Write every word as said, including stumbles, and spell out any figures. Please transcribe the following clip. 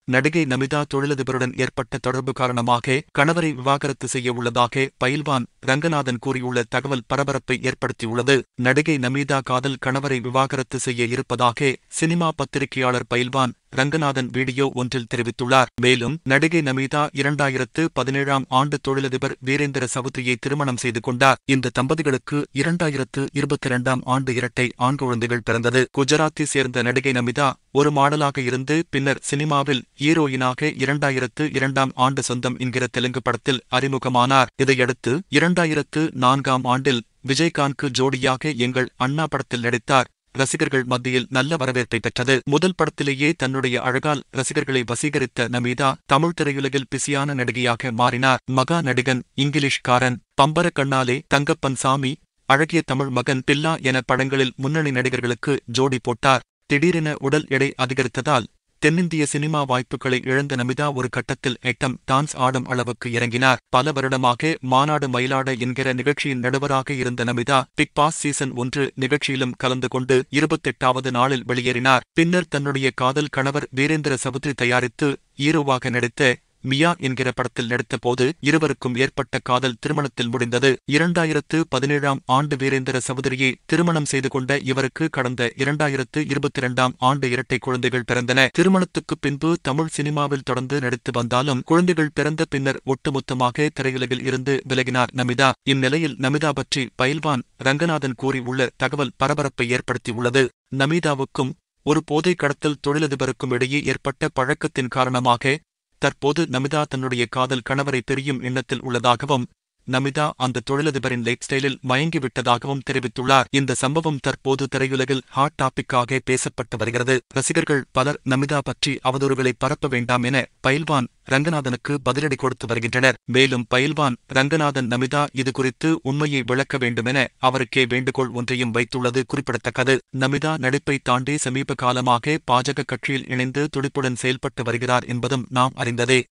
நடிகை நமீதா தொழிலதிபருடன் ஏற்பட்ட தொடர்பு காரணமாக கணவரை விவாகரத்து செய்ய உள்ளதாக பயில்வான் ரங்கநாதன் கூறியுள்ள தகவல் பரபரப்பை ஏற்படுத்தியுள்ளது. நடிகை நமீதா காதல் கணவரை விவாகரத்து செய்ய இருப்பதாக சினிமா பத்திரிகையாளர் பயில்வான் ரங்கநாதன் வீடியோ ஒன்றில் தெரிவித்துள்ளார். மேலும் நடிகை நமீதா இரண்டாயிரத்து பதினேழாம் ஆண்டு தொழிலதிபர் வீரேந்திர சவுத்ரியை திருமணம் செய்து கொண்டார். இந்த தம்பதிகளுக்கு இரண்டாயிரத்து இருபத்தி இரண்டாம் ஆண்டு இரட்டை ஆண் குழந்தைகள் பிறந்தது. குஜராத்தை சேர்ந்த நடிகை நமீதா ஒரு மாடலாக இருந்து பின்னர் சினிமாவில் ஹீரோயினாக இரண்டாயிரத்து இரண்டாம் ஆண்டு சொந்தம் என்கிற தெலுங்கு படத்தில் அறிமுகமானார். இதையடுத்து இரண்டாயிரத்து நான்காம் ஆண்டில் விஜயகாந்த்க்கு ஜோடியாக எங்கள் அண்ணா படத்தில் நடித்தார். ரசிகர்கள் மத்தியில் நல்ல வரவேற்பை பெற்றது. முதல் படத்திலேயே தன்னுடைய அழகால் ரசிகர்களை வசீகரித்த நமீதா தமிழ் திரையுலகில் பிஸியான நடிகையாக மாறினார். மகா நடிகன், இங்கிலீஷ்காரன், பம்பர கண்ணாலே, தங்கப்பன் சாமி, அழகிய தமிழ் மகன், பில்லா என படங்களில் முன்னணி நடிகர்களுக்கு ஜோடி போட்டார். திடீரென உடல் எடை அதிகரித்ததால் தென்னிந்திய சினிமா வாய்ப்புகளை இழந்த நமீதா ஒரு கட்டத்தில் ஐட்டம் டான்ஸ் ஆடும் அளவுக்கு இறங்கினார். பல வருடமாக மாநாடு மயிலாட என்கிற நிகழ்ச்சியின் நடுவராக இருந்த நமீதா பிக் பாஸ் சீசன் ஒன்று நிகழ்ச்சியிலும் கலந்து கொண்டு இருபத்தெட்டாவது நாளில் வெளியேறினார். பின்னர் தன்னுடைய காதல் கணவர் வீரேந்திர சவுத்ரி தயாரித்து ஹீரோவாக நடித்த மியா என்கிற படத்தில் நடித்தபோது இருவருக்கும் ஏற்பட்ட காதல் திருமணத்தில் முடிந்தது. இரண்டாயிரத்து பதினேழாம் ஆண்டு வீரேந்திர சவுத்ரியை திருமணம் செய்து கொண்ட இவருக்கு கடந்த இரண்டாயிரத்து இருபத்தி இரண்டாம் ஆண்டு இரட்டை குழந்தைகள் பிறந்தன. திருமணத்துக்கு பின்பு தமிழ் சினிமாவில் தொடர்ந்து நடித்து வந்தாலும் குழந்தைகள் பிறந்த பின்னர் ஒட்டுமொத்தமாக திரையுலகில் இருந்து விலகினார் நமீதா. இந்நிலையில் நமீதா பற்றி பயில்வான் ரங்கநாதன் கூறியுள்ள தகவல் பரபரப்பை ஏற்படுத்தியுள்ளது. நமீதாவுக்கும் ஒரு போதை கடத்தல் தொழிலதிபருக்கும் இடையே ஏற்பட்ட பழக்கத்தின் காரணமாக தற்போது நமீதா தன்னுடைய காதல் கணவரை பிரியும் எண்ணத்தில் உள்ளதாகவும் நமீதா அந்த தொழிலதிபரின் லைஃப் ஸ்டைலில் மயங்கிவிட்டதாகவும் தெரிவித்துள்ளார். இந்த சம்பவம் தற்போது திரையுலகில் ஹாட் டாபிக்காக பேசப்பட்டு வருகிறது. ரசிகர்கள் பலர் நமீதா பற்றி அவதூறுகளை பரப்ப வேண்டாம் என பயில்வான் ரங்கநாதனுக்கு பதிலடி கொடுத்து வருகின்றனர். மேலும் பயில்வான் ரங்கநாதன் நமீதா இதுகுறித்து உண்மையை விளக்க வேண்டுமென அவருக்கே வேண்டுகோள் ஒன்றையும் வைத்துள்ளது குறிப்பிடத்தக்கது. நமீதா நடிப்பை தாண்டி சமீப காலமாக பாஜக கட்சியில் இணைந்து துடிப்புடன் செயல்பட்டு வருகிறார் என்பதும் நாம் அறிந்ததே.